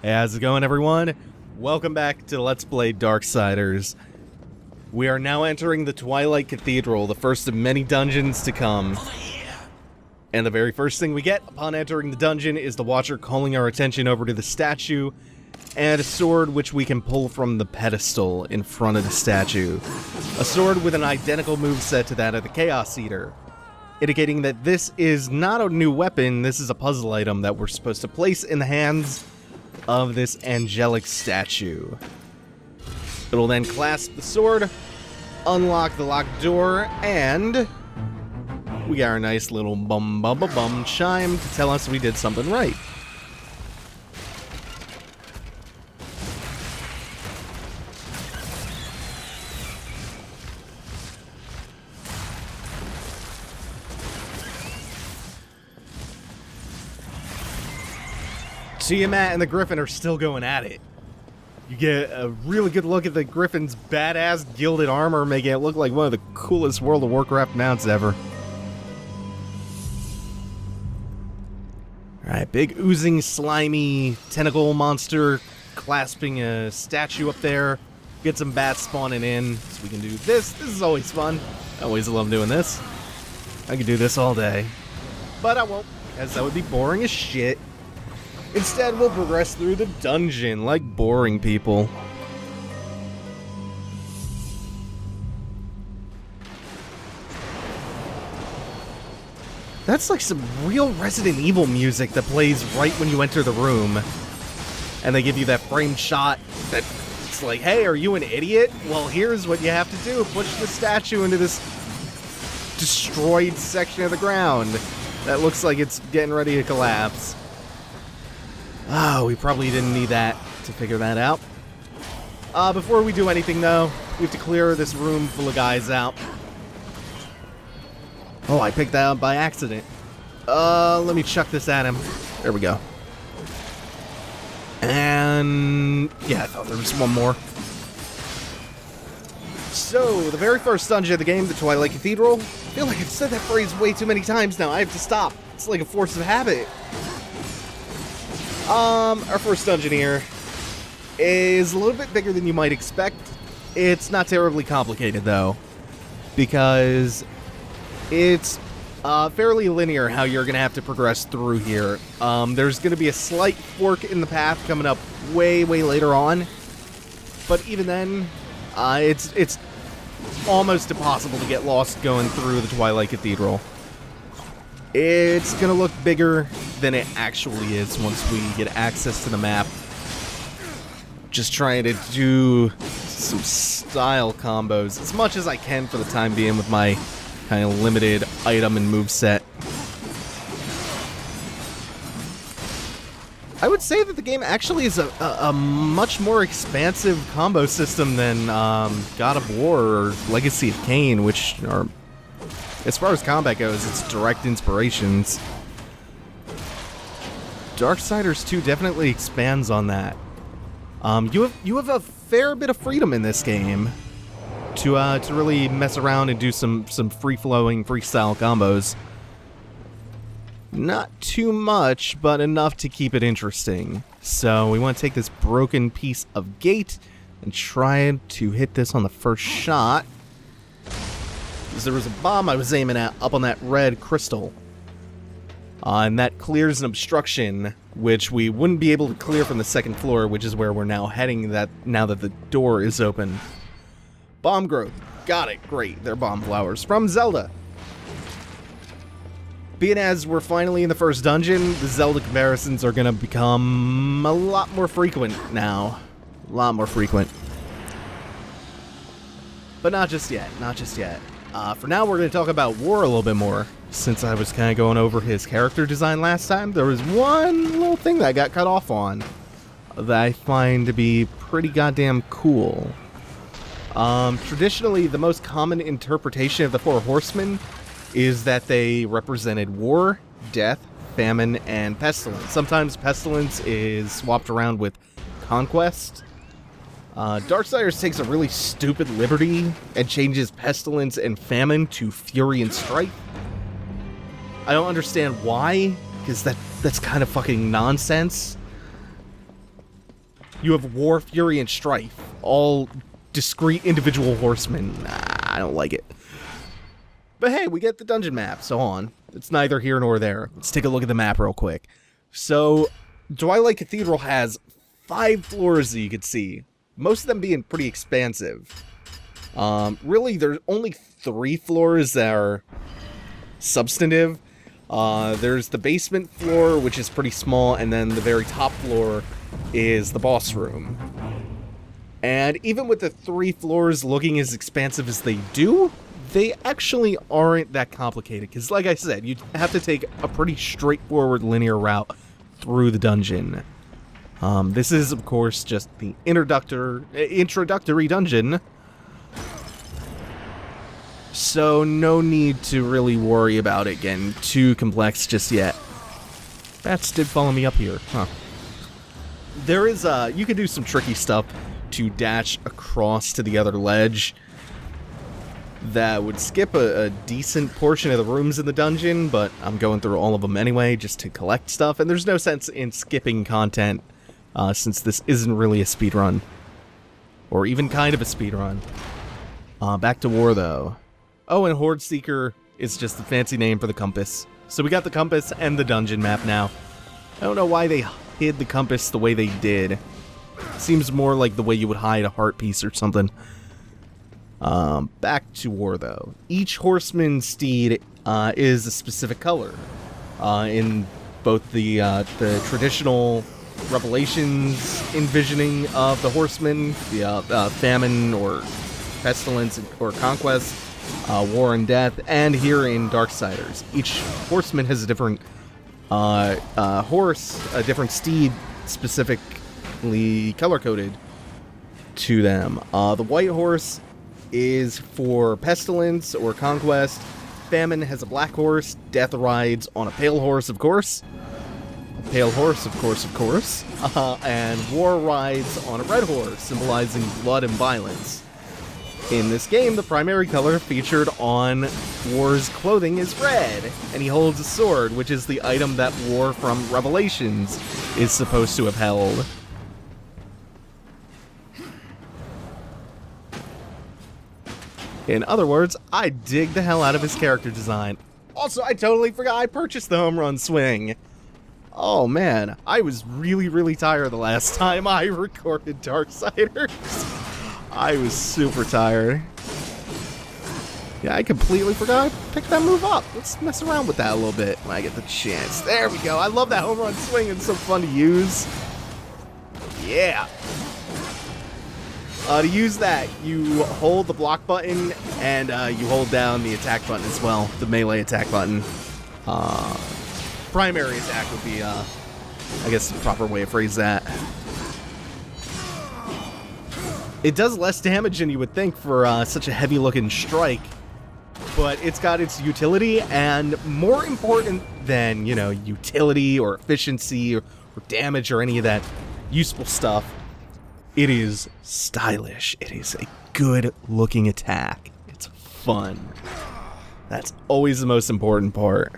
Hey, how's it going, everyone? Welcome back to Let's Play Darksiders. We are now entering the Twilight Cathedral, the first of many dungeons to come. And the very first thing we get upon entering the dungeon is the Watcher calling our attention over to the statue, and a sword which we can pull from the pedestal in front of the statue. A sword with an identical moveset to that of the Chaos Eater, indicating that this is not a new weapon, this is a puzzle item that we're supposed to place in the hands of this angelic statue. It'll then clasp the sword, unlock the locked door, and we got our nice little bum chime to tell us we did something right. Tiamat and the Griffin are still going at it. You get a really good look at the Griffin's badass gilded armor, making it look like one of the coolest World of Warcraft mounts ever. Alright, big oozing, slimy tentacle monster clasping a statue up there. Get some bats spawning in, so we can do this. This is always fun. I always love doing this. I could do this all day. But I won't, as that would be boring as shit. Instead, we'll progress through the dungeon like boring people. That's like some real Resident Evil music that plays right when you enter the room. And they give you that framed shot that it's like, hey, are you an idiot? Well, here's what you have to do. Push the statue into this destroyed section of the ground that looks like it's getting ready to collapse. Oh, we probably didn't need that to figure that out. Before we do anything, though, we have to clear this room full of guys out. Oh, I picked that up by accident. Let me chuck this at him. There we go. And yeah, I thought there was one more. So, the very first dungeon of the game, the Twilight Cathedral. I feel like I've said that phrase way too many times now. I have to stop. It's like a force of habit. Our first dungeon here is a little bit bigger than you might expect. It's not terribly complicated, though, because it's fairly linear how you're going to have to progress through here. There's going to be a slight fork in the path coming up way later on, but even then, it's almost impossible to get lost going through the Twilight Cathedral. It's gonna look bigger than it actually is once we get access to the map. Just trying to do some style combos as much as I can for the time being with my kind of limited item and moveset. I would say that the game actually is a much more expansive combo system than God of War or Legacy of Kain, which are, as far as combat goes, it's direct inspirations. Darksiders 2 definitely expands on that. You have a fair bit of freedom in this game to really mess around and do some free-flowing, freestyle combos. Not too much, but enough to keep it interesting. So we want to take this broken piece of gate and try to hit this on the first shot. There was a bomb I was aiming at up on that red crystal. And that clears an obstruction, which we wouldn't be able to clear from the second floor, which is where we're now heading now that the door is open. Bomb growth. Got it. Great. They're bomb flowers from Zelda. Being as we're finally in the first dungeon, the Zelda comparisons are going to become a lot more frequent now. A lot more frequent. But not just yet. Not just yet. For now, we're going to talk about War a little bit more. Since I was kind of going over his character design last time, there was one little thing that I got cut off on that I find to be pretty goddamn cool. Traditionally, the most common interpretation of the four horsemen is that they represented war, death, famine, and pestilence. Sometimes pestilence is swapped around with conquest. Darksiders takes a really stupid liberty and changes pestilence and famine to fury and strife. I don't understand why, because that's kind of fucking nonsense. You have War, Fury, and Strife, all discrete individual horsemen. Nah, I don't like it. But hey, we get the dungeon map, so on. It's neither here nor there. Let's take a look at the map real quick. So, Twilight Cathedral has 5 floors that you could see, most of them being pretty expansive. Really, there's only 3 floors that are substantive. There's the basement floor, which is pretty small, and then the very top floor is the boss room. And even with the 3 floors looking as expansive as they do, they actually aren't that complicated, because like I said, you have to take a pretty straightforward linear route through the dungeon. This is, of course, just the introductory dungeon, so no need to really worry about it getting too complex just yet. Bats did follow me up here, huh. There is, you can do some tricky stuff to dash across to the other ledge that would skip a decent portion of the rooms in the dungeon, but I'm going through all of them anyway just to collect stuff, and there's no sense in skipping content since this isn't really a speedrun. Or even kind of a speedrun. Back to War, though. Oh, and Horde Seeker is just the fancy name for the compass. So we got the compass and the dungeon map now. I don't know why they hid the compass the way they did. Seems more like the way you would hide a heart piece or something. Back to War, though. Each horseman's steed is a specific color. In both the traditional Revelations envisioning of the horsemen, the famine or pestilence or conquest, war and death, and here in Darksiders. Each horseman has a different horse, a different steed specifically color-coded to them. The white horse is for pestilence or conquest. Famine has a black horse. Death rides on a pale horse, of course. A pale horse, of course. And war rides on a red horse, symbolizing blood and violence. In this game, the primary color featured on War's clothing is red, and he holds a sword, which is the item that War from Revelations is supposed to have held. In other words, I dig the hell out of his character design. Also, I totally forgot I purchased the home run swing. Oh man, I was really tired the last time I recorded Darksiders. I was super tired. Yeah, I completely forgot I picked that move up. Let's mess around with that a little bit when I get the chance. There we go. I love that home run swing. It's so fun to use. Yeah. To use that, you hold the block button and you hold down the attack button as well, the melee attack button. Primary attack would be, I guess, the proper way to phrase that. It does less damage than you would think for such a heavy-looking strike, but it's got its utility, and more important than, you know, utility or efficiency or damage or any of that useful stuff, it is stylish. It is a good-looking attack. It's fun. That's always the most important part.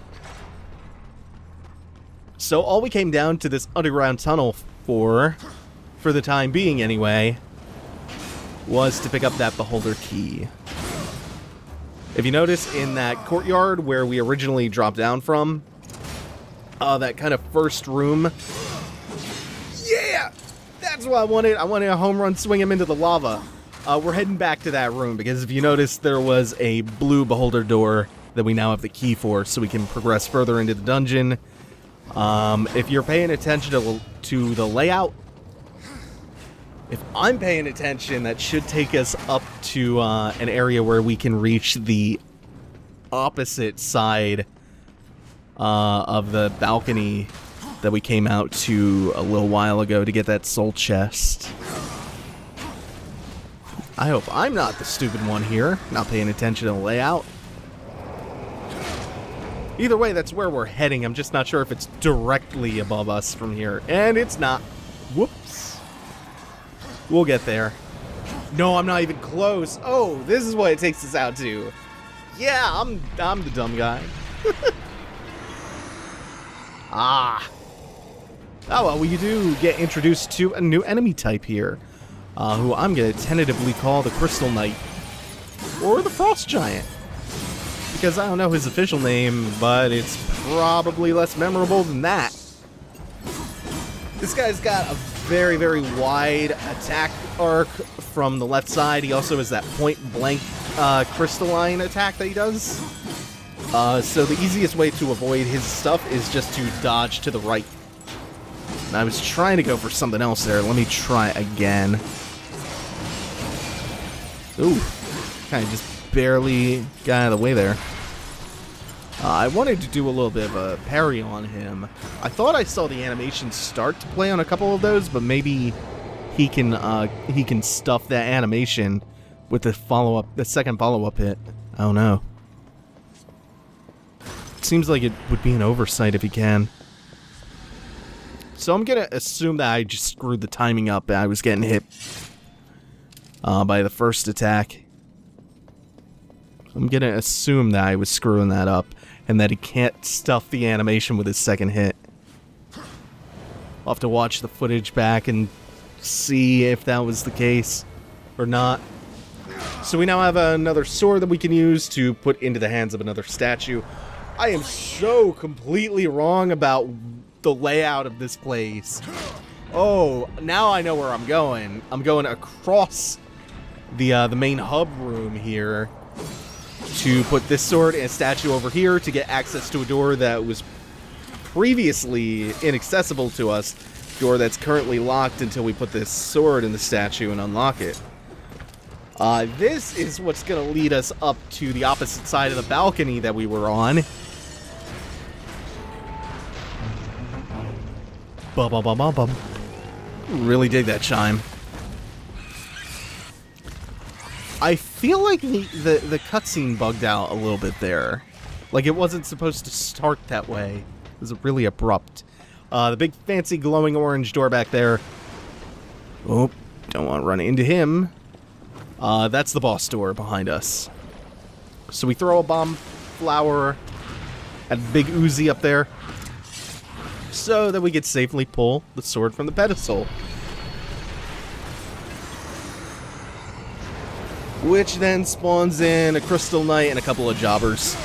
So all we came down to this underground tunnel for the time being anyway, was to pick up that Beholder Key. If you notice, in that courtyard where we originally dropped down from, that kind of first room, yeah! That's what I wanted. I wanted a home run, swing him into the lava. We're heading back to that room, because if you notice, there was a blue Beholder door that we now have the key for, so we can progress further into the dungeon. If you're paying attention to the layout, if I'm paying attention, that should take us up to an area where we can reach the opposite side of the balcony that we came out to a little while ago to get that soul chest. I hope I'm not the stupid one here, not paying attention to the layout. Either way, that's where we're heading. I'm just not sure if it's directly above us from here. And it's not. Whoops. We'll get there. No, I'm not even close. Oh, this is what it takes us out to. Yeah, I'm the dumb guy. Ah. Oh, well, we do get introduced to a new enemy type here, who I'm going to tentatively call the Crystal Knight, or the Frost Giant, because I don't know his official name, but it's probably less memorable than that. This guy's got a very, very wide attack arc from the left side. He also has that point-blank crystalline attack that he does. So the easiest way to avoid his stuff is just to dodge to the right. And I was trying to go for something else there. Let me try again. Ooh, kind of just barely got out of the way there. I wanted to do a little bit of a parry on him. I thought I saw the animation start to play on a couple of those, but maybe he can stuff that animation with the second follow-up hit. I don't know. Seems like it would be an oversight if he can. So I'm gonna assume that I just screwed the timing up and I was getting hit by the first attack. I'm gonna assume that I was screwing that up and that he can't stuff the animation with his second hit. I'll have to watch the footage back and see if that was the case or not. So we now have another sword that we can use to put into the hands of another statue. I am so completely wrong about the layout of this place. Oh, now I know where I'm going. I'm going across the main hub room here to put this sword and a statue over here to get access to a door that was previously inaccessible to us. Door that's currently locked until we put this sword in the statue and unlock it. This is what's going to lead us up to the opposite side of the balcony that we were on. Bum. Really dig that chime. I feel like the cutscene bugged out a little bit there. Like it wasn't supposed to start that way. It was really abrupt. The big fancy glowing orange door back there. Oh, don't want to run into him. That's the boss door behind us. So we throw a bomb flower at Big Uzi up there, so that we could safely pull the sword from the pedestal. Which then spawns in a Crystal Knight and a couple of jobbers.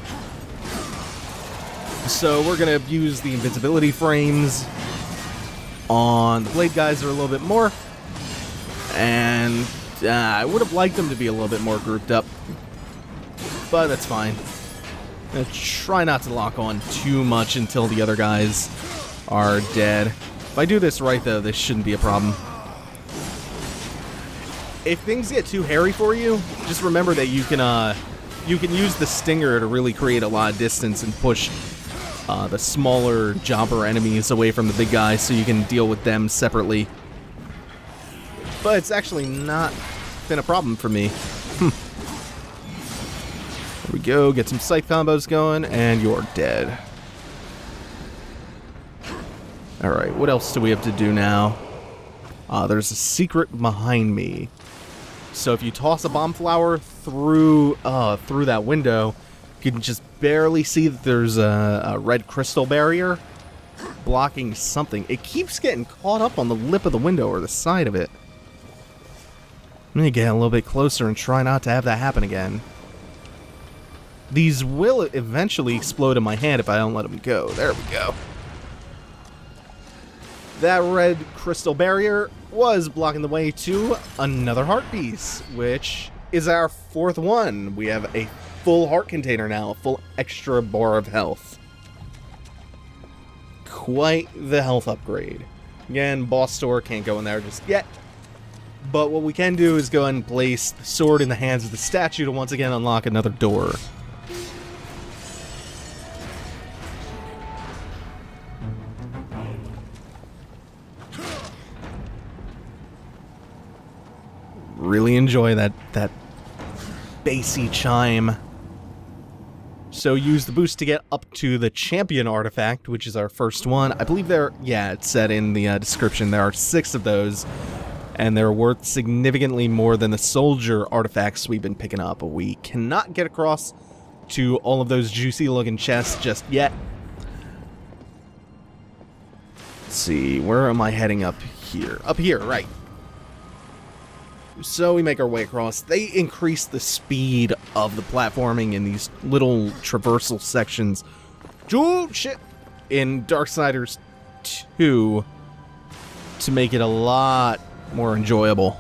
So we're going to use the invisibility frames on the blade guys are a little bit more. And I would have liked them to be a little bit more grouped up, but that's fine. I'm gonna try not to lock on too much until the other guys are dead. If I do this right, though, this shouldn't be a problem. If things get too hairy for you, just remember that you can use the stinger to really create a lot of distance and push the smaller jobber enemies away from the big guys, so you can deal with them separately. But it's actually not been a problem for me. There we go, get some scythe combos going, and you're dead. Alright, what else do we have to do now? There's a secret behind me. So if you toss a bomb flower through that window, you can just barely see that there's a red crystal barrier blocking something. It keeps getting caught up on the lip of the window or the side of it. I'm gonna get a little bit closer and try not to have that happen again. These will eventually explode in my hand if I don't let them go. There we go. That red crystal barrier was blocking the way to another heart piece, which is our fourth one. We have a full heart container now, a full extra bar of health. Quite the health upgrade. Again, boss store can't go in there just yet. But what we can do is go ahead and place the sword in the hands of the statue to once again unlock another door. Really enjoy that bassy chime. So use the boost to get up to the champion artifact, which is our first one. I believe it said in the description there are 6 of those. And they're worth significantly more than the soldier artifacts we've been picking up. We cannot get across to all of those juicy looking chests just yet. Let's see, where am I heading up here? Up here, right. So we make our way across. They increase the speed of the platforming in these little traversal sections. Oh, shit! In Darksiders 2 to make it a lot more enjoyable.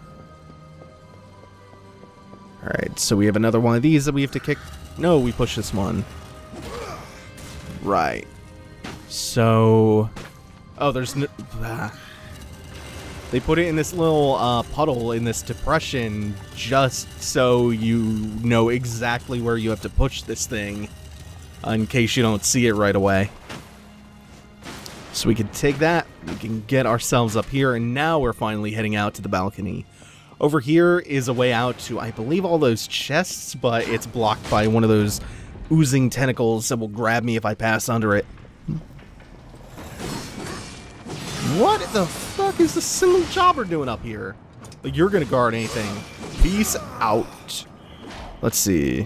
Alright, so we have another one of these that we have to kick. No, we push this one. Right. So... Oh, there's no... They put it in this little puddle in this depression just so you know exactly where you have to push this thing in case you don't see it right away. So we can take that, we can get ourselves up here, and now we're finally heading out to the balcony. Over here is a way out to, I believe, all those chests, but it's blocked by one of those oozing tentacles that will grab me if I pass under it. What the fuck is the single jobber doing up here? Like, you're gonna guard anything. Peace out. Let's see.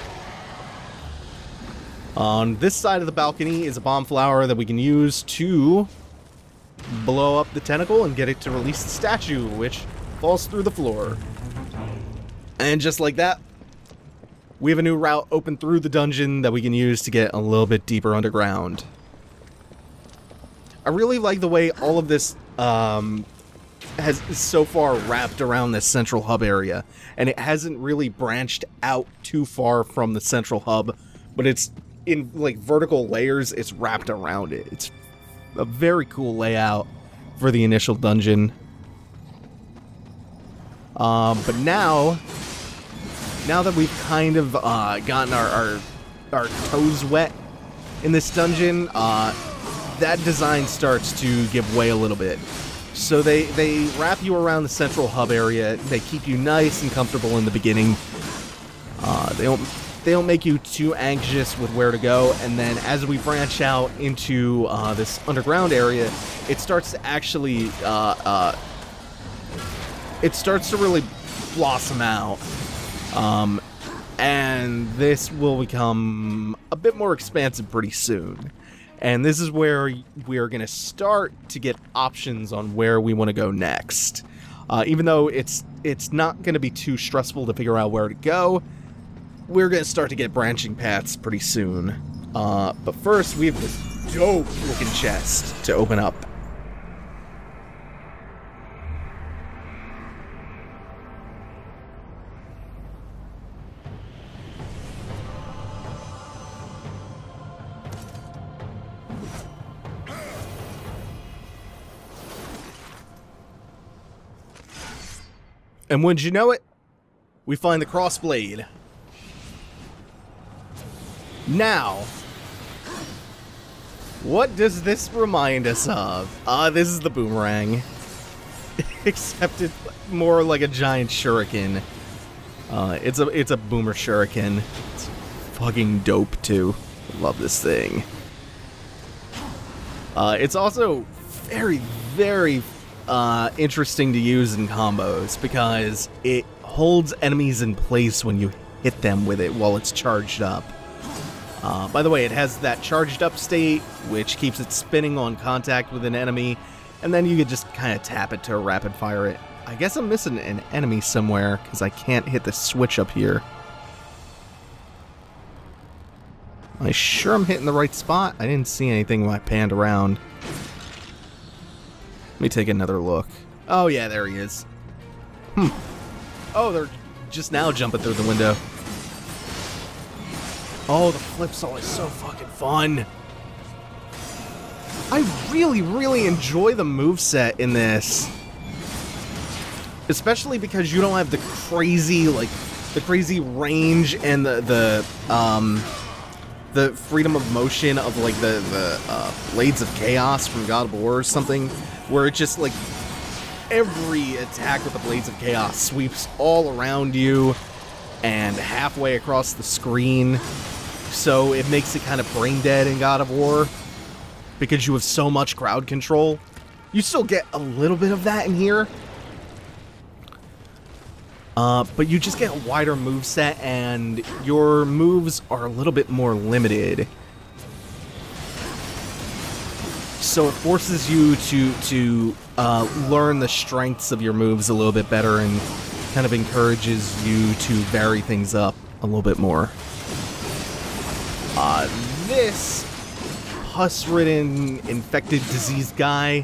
On this side of the balcony is a bomb flower that we can use to blow up the tentacle and get it to release the statue, which falls through the floor. And just like that, we have a new route open through the dungeon that we can use to get a little bit deeper underground. I really like the way all of this has so far wrapped around this central hub area, and it hasn't really branched out too far from the central hub, but it's in like vertical layers. It's wrapped around it. It's a very cool layout for the initial dungeon. But now that we've kind of gotten our toes wet in this dungeon, that design starts to give way a little bit. So they wrap you around the central hub area. They keep you nice and comfortable in the beginning. They don't make you too anxious with where to go, and then as we branch out into this underground area, it starts to actually it starts to really blossom out. And this will become a bit more expansive pretty soon. And this is where we are going to start to get options on where we want to go next. Even though it's not going to be too stressful to figure out where to go, we're going to start to get branching paths pretty soon. But first, we have this dope-looking chest to open up. And wouldn't you know it, we find the crossblade. Now, what does this remind us of? This is the boomerang. Except it's more like a giant shuriken. It's a boomer shuriken. It's fucking dope too. I love this thing. It's also very, very interesting to use in combos because it holds enemies in place when you hit them with it while it's charged up. By the way, it has that charged up state, which keeps it spinning on contact with an enemy, and then you could just kind of tap it to rapid fire it. I guess I'm missing an enemy somewhere because I can't hit the switch up here. Am I sure I'm hitting the right spot? I didn't see anything when I panned around. Let me take another look. Oh yeah, there he is. Oh, they're just now jumping through the window. Oh, the flipsaw is so fucking fun. I really, really enjoy the moveset in this. Especially because you don't have the crazy, range and the freedom of motion of like the Blades of Chaos from God of War or something, where it just like every attack with the Blades of Chaos sweeps all around you and halfway across the screen. So it makes it kind of brain dead in God of War because you have so much crowd control. You still get a little bit of that in here. But you just get a wider moveset and your moves are a little bit more limited. So it forces you to learn the strengths of your moves a little bit better and kind of encourages you to vary things up a little bit more. This pus-ridden, infected, diseased guy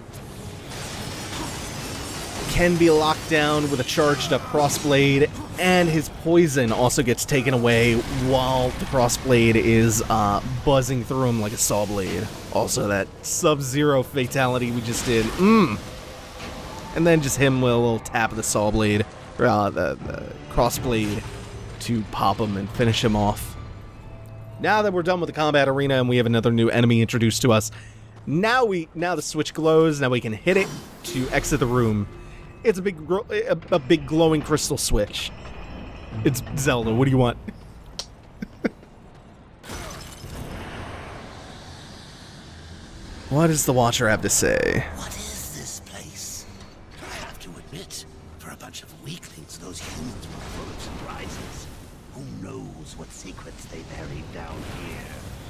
can be locked down with a charged up crossblade, and his poison also gets taken away while the crossblade is buzzing through him like a saw blade. Also, that Sub-Zero fatality we just did. And then just him with a little tap of the saw blade, or the crossblade, to pop him and finish him off. Now that we're done with the combat arena and we have another new enemy introduced to us, now the switch glows. Now we can hit it to exit the room. It's a big glowing crystal switch. It's Zelda. What do you want? What does the Watcher have to say? What is this place? I have to admit, for a bunch of weaklings, those humans were full of surprises. Who knows what secrets they buried down here?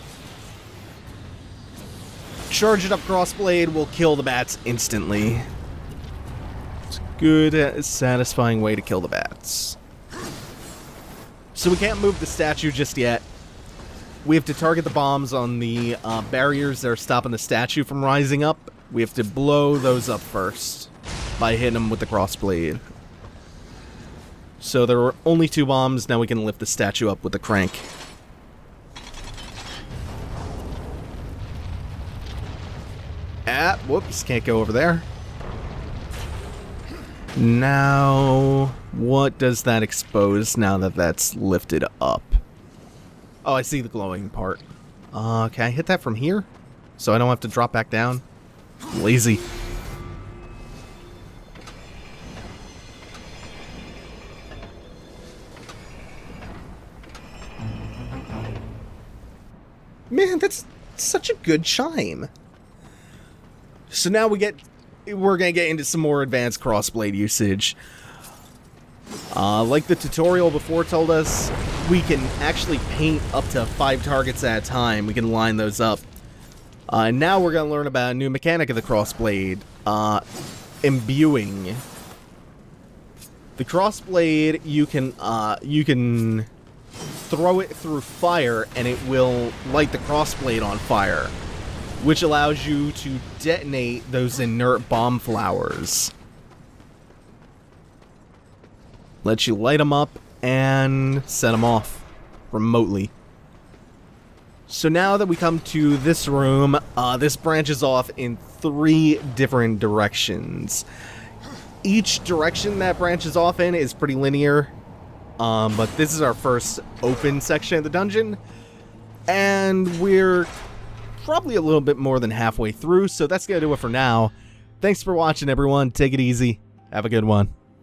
Charged up crossblade will kill the bats instantly. It's a good, satisfying way to kill the bats. So we can't move the statue just yet. We have to target the bombs on the barriers that are stopping the statue from rising up. We have to blow those up first by hitting them with the crossblade. So there were only 2 bombs. Now we can lift the statue up with the crank. Whoops, can't go over there. Now, what does that expose now that that's lifted up? Oh, I see the glowing part. Can I hit that from here? So I don't have to drop back down? Lazy. Man, that's such a good chime. So now we're gonna get into some more advanced crossblade usage. Like the tutorial before told us, we can actually paint up to 5 targets at a time. We can line those up. And now we're gonna learn about a new mechanic of the crossblade, imbuing. The crossblade, you can throw it through fire and it will light the crossblade on fire, which allows you to detonate those inert bomb flowers. Lets you light them up and set them off remotely. So now that we come to this room, this branches off in 3 different directions. Each direction that branches off in is pretty linear, but this is our first open section of the dungeon, and we're probably a little bit more than halfway through, so that's gonna do it for now. Thanks for watching, everyone. Take it easy. Have a good one.